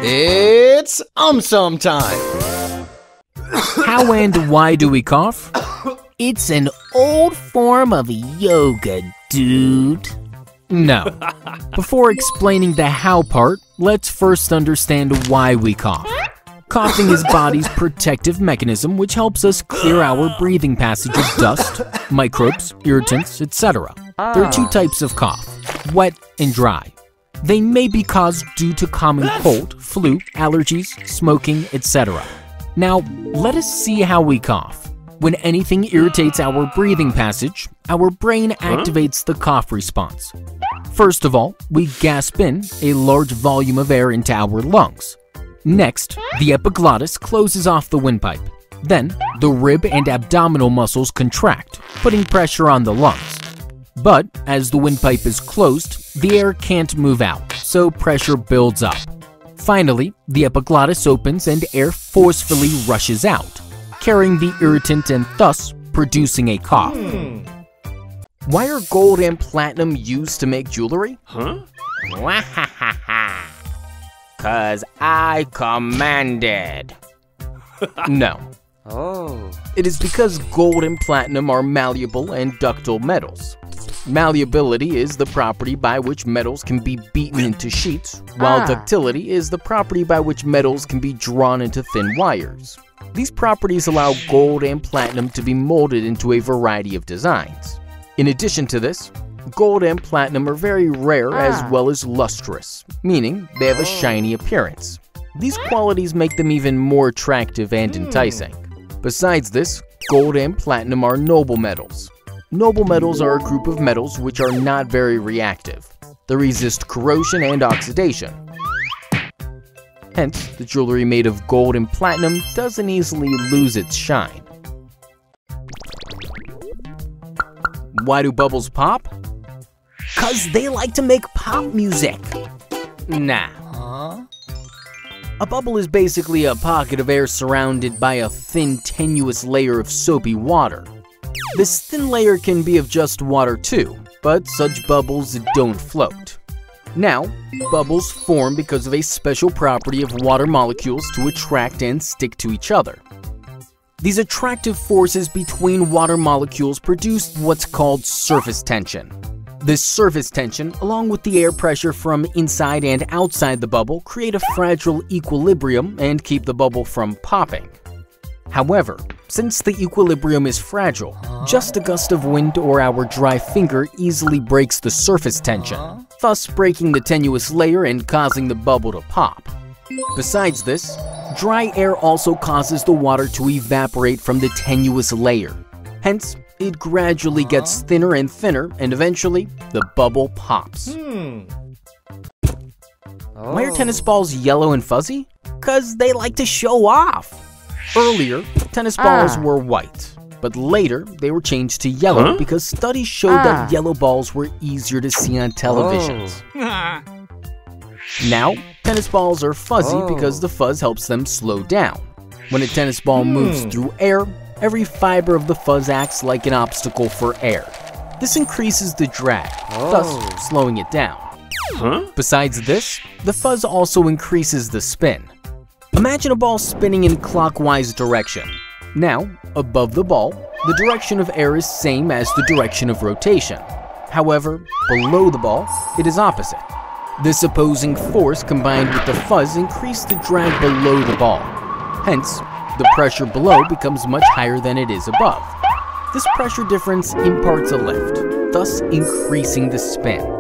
It's AumSum time! How and why do we cough? It's an old form of yoga, dude. No. Before explaining the how part, let's first understand why we cough. Coughing is body's protective mechanism which helps us clear our breathing passage of dust, microbes, irritants, etc. There are two types of cough, wet and dry. They may be caused due to common cold, flu, allergies, smoking, etc. Now, let us see how we cough. When anything irritates our breathing passage, our brain activates the cough response. First of all, we gasp in a large volume of air into our lungs. Next, the epiglottis closes off the windpipe. Then, the rib and abdominal muscles contract, putting pressure on the lungs. But as the windpipe is closed, the air can't move out, so pressure builds up. Finally, the epiglottis opens and air forcefully rushes out, carrying the irritant and thus producing a cough. Why are gold and platinum used to make jewelry? Cause I commanded. No. Oh. It is because gold and platinum are malleable and ductile metals. Malleability is the property by which metals can be beaten into sheets, while ductility is the property by which metals can be drawn into thin wires. These properties allow gold and platinum to be molded into a variety of designs. In addition to this, gold and platinum are very rare as well as lustrous, meaning they have a shiny appearance. These qualities make them even more attractive and enticing. Besides this, gold and platinum are noble metals. Noble metals are a group of metals which are not very reactive. They resist corrosion and oxidation. Hence, the jewelry made of gold and platinum doesn't easily lose its shine. Why do bubbles pop? Cause they like to make pop music. Nah. A bubble is basically a pocket of air surrounded by a thin, tenuous layer of soapy water. This thin layer can be of just water too, but such bubbles don't float. Now, bubbles form because of a special property of water molecules to attract and stick to each other. These attractive forces between water molecules produce what's called surface tension. This surface tension, along with the air pressure from inside and outside the bubble, create a fragile equilibrium and keep the bubble from popping. However, since the equilibrium is fragile, just a gust of wind or our dry finger easily breaks the surface tension, thus breaking the tenuous layer and causing the bubble to pop. Besides this, dry air also causes the water to evaporate from the tenuous layer. Hence, it gradually gets thinner and thinner, and eventually, the bubble pops. Why are tennis balls yellow and fuzzy? Cause they like to show off. Earlier, tennis balls were white, but later they were changed to yellow because studies showed that yellow balls were easier to see on televisions. Now, tennis balls are fuzzy because the fuzz helps them slow down. When a tennis ball moves through air, every fiber of the fuzz acts like an obstacle for air. This increases the drag, thus slowing it down. Besides this, the fuzz also increases the spin. Imagine a ball spinning in clockwise direction. Now, above the ball, the direction of air is same as the direction of rotation. However, below the ball, it is opposite. This opposing force combined with the fuzz increase the drag below the ball. Hence, the pressure below becomes much higher than it is above. This pressure difference imparts a lift, thus increasing the spin.